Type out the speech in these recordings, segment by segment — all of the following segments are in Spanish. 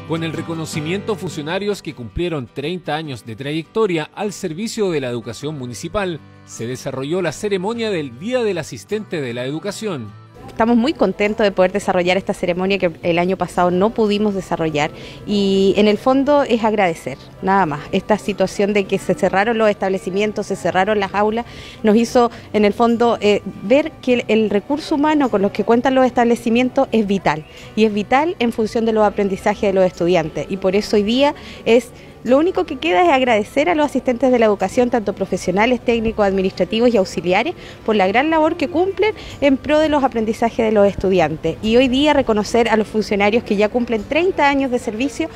Con el reconocimiento a funcionarios que cumplieron 30 años de trayectoria al servicio de la educación municipal, se desarrolló la ceremonia del Día del Asistente de la Educación. Estamos muy contentos de poder desarrollar esta ceremonia que el año pasado no pudimos desarrollar, y en el fondo es agradecer, nada más. Esta situación de que se cerraron los establecimientos, se cerraron las aulas, nos hizo en el fondo ver que el recurso humano con los que cuentan los establecimientos es vital, y es vital en función de los aprendizajes de los estudiantes, y por eso hoy día lo único que queda es agradecer a los asistentes de la educación, tanto profesionales, técnicos, administrativos y auxiliares, por la gran labor que cumplen en pro de los aprendizajes de los estudiantes. Y hoy día reconocer a los funcionarios que ya cumplen 30 años de servicio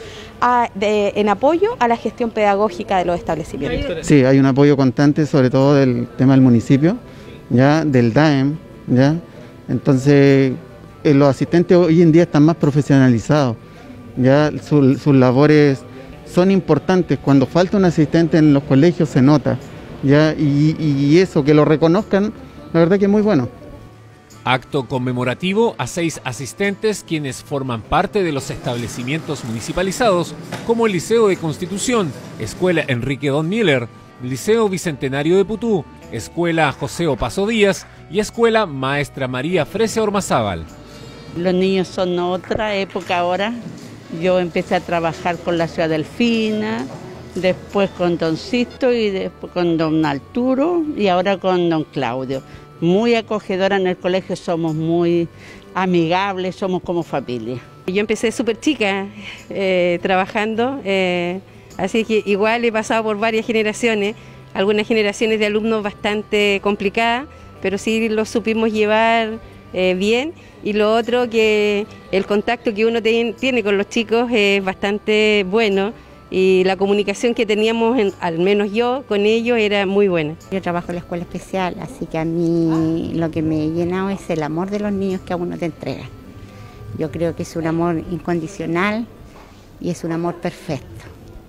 en apoyo a la gestión pedagógica de los establecimientos. Sí, hay un apoyo constante, sobre todo del tema del municipio, ya del DAEM, ya. Entonces, los asistentes hoy en día están más profesionalizados, ya sus labores son importantes. Cuando falta un asistente en los colegios se nota, ¿ya? Y eso, que lo reconozcan, la verdad que es muy bueno. Acto conmemorativo a 6 asistentes quienes forman parte de los establecimientos municipalizados, como el Liceo de Constitución, Escuela Enrique Don Miller, Liceo Bicentenario de Putú, Escuela José Opaso Díaz y Escuela Maestra María Fresia Ormazábal. Los niños son otra época ahora. Yo empecé a trabajar con la ciudad Delfina, después con don Sisto y después con don Arturo y ahora con don Claudio. Muy acogedora en el colegio, somos muy amigables, somos como familia. Yo empecé súper chica trabajando, así que igual he pasado por varias generaciones, algunas generaciones de alumnos bastante complicadas, pero sí los supimos llevar bien, y lo otro, que el contacto que uno tiene con los chicos es bastante bueno, y la comunicación que teníamos, al menos yo, con ellos era muy buena. Yo trabajo en la escuela especial, así que a mí lo que me he llenado es el amor de los niños que a uno te entrega. Yo creo que es un amor incondicional y es un amor perfecto.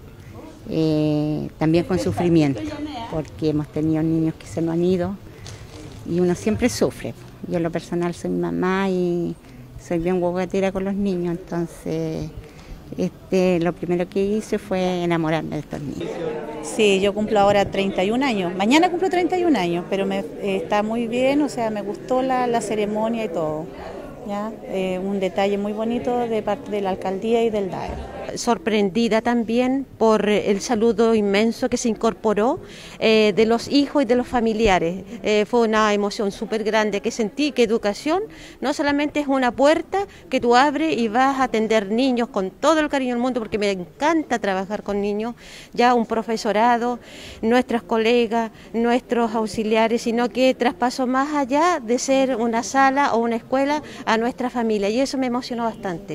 También con sufrimiento, porque hemos tenido niños que se nos han ido y uno siempre sufre. Yo en lo personal soy mamá y soy bien guaguatera con los niños, entonces lo primero que hice fue enamorarme de estos niños. Sí, yo cumplo ahora 31 años, mañana cumplo 31 años, pero está muy bien, o sea, me gustó la ceremonia y todo, ¿ya? Un detalle muy bonito de parte de la alcaldía y del DAE. Sorprendida también por el saludo inmenso que se incorporó de los hijos y de los familiares. Fue una emoción súper grande que sentí, que educación no solamente es una puerta que tú abres y vas a atender niños con todo el cariño del mundo, porque me encanta trabajar con niños, ya un profesorado, nuestros colegas, nuestros auxiliares, sino que traspaso más allá de ser una sala o una escuela a nuestra familia, y eso me emocionó bastante.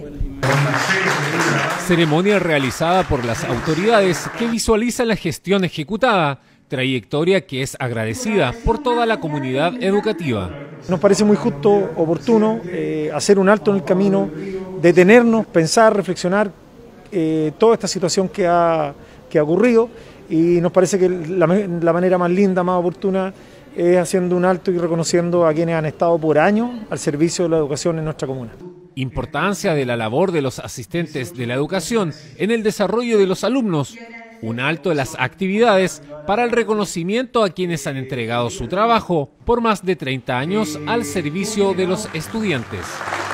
Ceremonia realizada por las autoridades que visualizan la gestión ejecutada, trayectoria que es agradecida por toda la comunidad educativa. Nos parece muy justo, oportuno, hacer un alto en el camino, detenernos, pensar, reflexionar toda esta situación que ha ocurrido, y nos parece que la manera más linda, más oportuna, es haciendo un alto y reconociendo a quienes han estado por años al servicio de la educación en nuestra comuna. Importancia de la labor de los asistentes de la educación en el desarrollo de los alumnos. Un alto en las actividades para el reconocimiento a quienes han entregado su trabajo por más de 30 años al servicio de los estudiantes.